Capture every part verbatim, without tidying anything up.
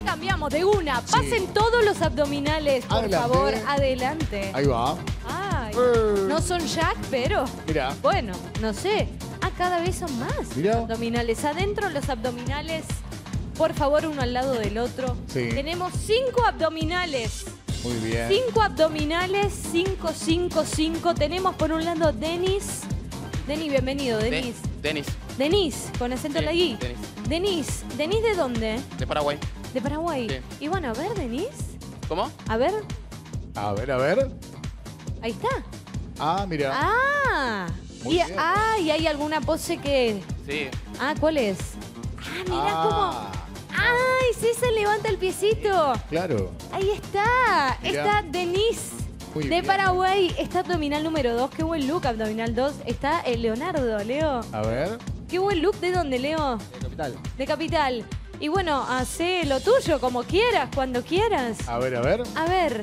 cambiamos de una. Pasen sí. todos los abdominales, por adelante. favor, adelante. Ahí va. Ay, eh. no son jack, pero... Mirá. Bueno, no sé. Ah, cada vez son más. Mirá. Abdominales. Adentro los abdominales, por favor, uno al lado del otro. Sí. Tenemos cinco abdominales. Muy bien. Cinco abdominales, cinco, cinco, cinco. Tenemos por un lado Denis. Denis, bienvenido, Denis. De Denis. Denis, con acento Sí, la I. Denis. Denis. ¿Denis de dónde? De Paraguay. De Paraguay. Sí. Y bueno, a ver, Denis. ¿Cómo? A ver. A ver, a ver. Ahí está. Ah, mira. Ah. Muy Y, bien. ah, y hay alguna pose que... Sí. Ah, ¿cuál es? Ah, mirá Ah, cómo... ¡Ay, sí se levanta el piecito! claro. Ahí está. Mirá. Está Denis. Muy De bien. Paraguay. Está abdominal número dos. Qué buen look, abdominal dos. Está el Leonardo, Leo. A ver. Qué buen look. ¿De dónde, Leo? De Capital. De Capital. Y bueno, hace lo tuyo como quieras, cuando quieras. A ver, a ver. A ver.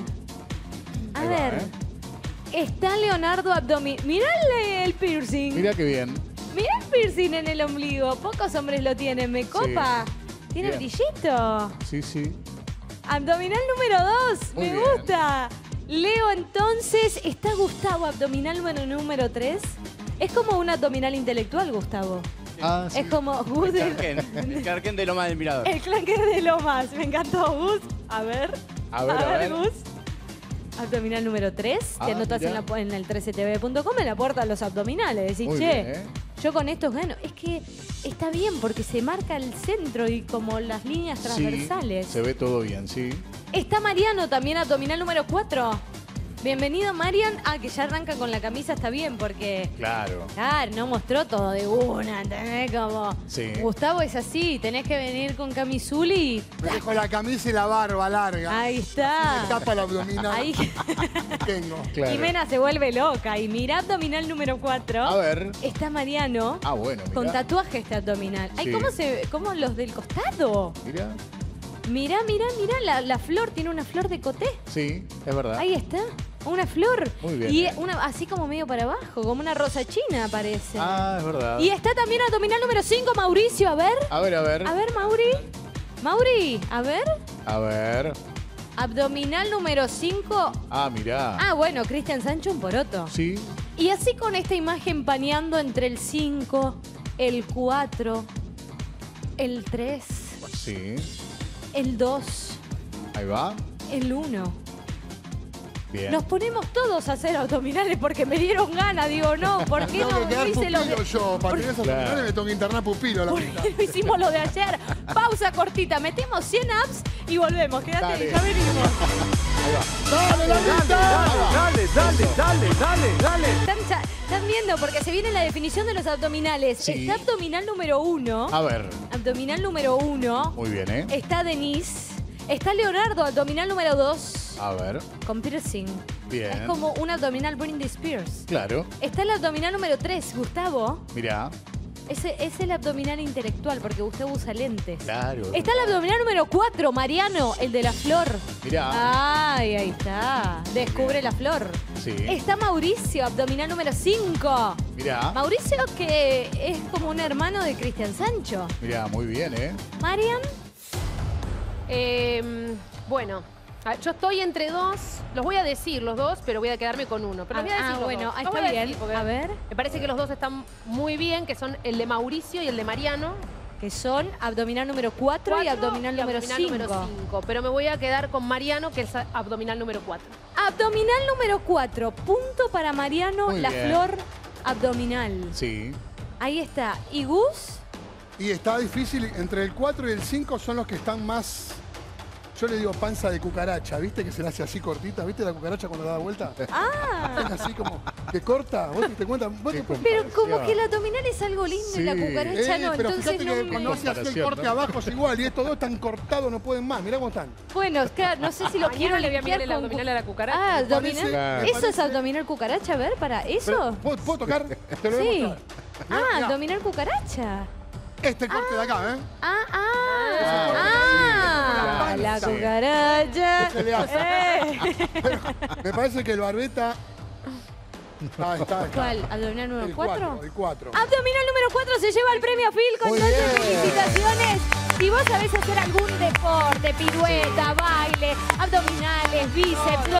A Ahí va, ver. ¿eh? Está Leonardo abdominal. Mirale el piercing. Mira qué bien. Mirá el piercing en el ombligo. Pocos hombres lo tienen. Me copa. Tiene Bien. brillito. Sí, sí. Abdominal número dos. Muy Me bien. gusta. Leo, entonces, ¿está Gustavo abdominal número, número tres? Es como un abdominal intelectual, Gustavo. Ah, sí. Es como Gus El del- Clarken. El Clarken de Loma del Mirador. el clanker de Lomas. Me encantó, Gus. A ver. A ver, a ver. Gus. Abdominal número tres. Ah, Te anotas mirá. en, la, en el trece T V punto com en la puerta de los abdominales. Decís, Muy che, bien, ¿eh? yo con estos gano. Es que está bien porque se marca el centro y como las líneas transversales. Sí, se ve todo bien, sí. Está Mariano también, abdominal número cuatro. Bienvenido, Marian. Ah, que ya arranca con la camisa, está bien, porque... Claro. Claro, no mostró todo de una, ¿entendés? Como... Sí. Gustavo es así, tenés que venir con camisuli y... Me dejo la camisa y la barba larga. Ahí Me está. tapa la abdominal. Ahí... Tengo. Claro. Jimena se vuelve loca. Y mira abdominal número cuatro. A ver. Está Mariano. Ah, bueno, Con mira. tatuaje este abdominal. Ay, Sí. ¿cómo se cómo los del costado? Mira. Mirá, mirá, mirá, la, la flor tiene una flor de coté. Sí, es verdad. Ahí está. Una flor. Muy bien, Y eh. una así como medio para abajo, como una rosa china parece. Ah, es verdad. Y está también abdominal número cinco, Mauricio. A ver. A ver, a ver. A ver, Mauri. Mauri, a ver. A ver. Abdominal número cinco. Ah, mirá. Ah, bueno, Cristian Sancho, un poroto. Sí. Y así con esta imagen paneando entre el cinco, el cuatro, el tres, Sí. el dos, Ahí va. el uno. Bien. Nos ponemos todos a hacer abdominales porque me dieron ganas. Digo, no, ¿por qué Tengo no, que no quedar hice lo pupilo de, yo. Para tener esas Claro. abdominales me tengo que internar pupilo a la por mitad. qué no hicimos lo de ayer? Pausa cortita, metemos cien apps y volvemos. Quédate, Dale. ya venimos. Ahí va. ¡Dale, la mitad! Dale, dale, dale, dale, dale. Están, ya- están viendo porque se viene la definición de los abdominales. Sí. Está abdominal número uno. A ver. Abdominal número uno. Muy bien, ¿eh? Está Denise. Está Leonardo, abdominal número dos. A ver. Con piercing. Bien. Es como un abdominal Britney Spears. Claro. Está el abdominal número tres, Gustavo. Mirá. Ese es el abdominal intelectual porque Gustavo usa lentes. Claro. Está el abdominal número cuatro, Mariano, el de la flor. Mirá. Ay, ahí está. Descubre la flor. Sí. Está Mauricio, abdominal número cinco. Mirá. Mauricio que es como un hermano de Cristian Sancho. Mirá, muy bien, ¿eh? Marian, Eh, bueno, a- yo estoy entre dos. Los voy a decir los dos, pero voy a quedarme con uno. Pero los voy a ah, decir los bueno, dos. ahí Los está voy a bien. decir porque A ver, Me parece que los dos están muy bien, que son el de Mauricio y el de Mariano. que son abdominal número cuatro y Cuatro abdominal número abdominal número cinco. cinco. Pero me voy a quedar con Mariano, que es abdominal número cuatro. Abdominal número cuatro, punto para Mariano, Muy la bien. flor abdominal. Sí. Ahí está. ¿Y Gus? Y está difícil, entre el cuatro y el cinco son los que están más... Yo le digo panza de cucaracha, ¿viste? Que se la hace así cortita, ¿viste la cucaracha cuando da vuelta? Ah, Es así como que corta, vos te cuentas. Vos Qué te- com- pero como que el abdominal es algo lindo y la Sí. cucaracha Eh, no, pero entonces fíjate no que me... cuando hace así el Comparación, corte ¿no? abajo es igual y estos dos están cortados, no pueden más. Mirá cómo están. Bueno, claro, no sé si lo Mañana quiero le voy a limpiar mirar el con abdominal cu- a la cucaracha. Ah, Me abdominal. parece- Claro. me ¿Eso es parece- abdominal cucaracha? A ver, para Pero, eso. ¿puedo, puedo tocar? Te lo voy a Sí. mostrar. Mirá, Ah, mirá. abdominal cucaracha. Este corte de acá, ¿eh? Ah, ah, Ah, ah, sí. la Sí. cucaracha. Se le hace. Eh. Me parece que el barbeta... Ah, está, está. ¿Cuál? ¿Abdominal número El cuatro? cuatro, el cuatro. Abdominal número cuatro se lleva el premio Phil con Muy noche. bien. Felicitaciones. Si vos sabés hacer algún deporte, pirueta, baile, abdominales, bíceps,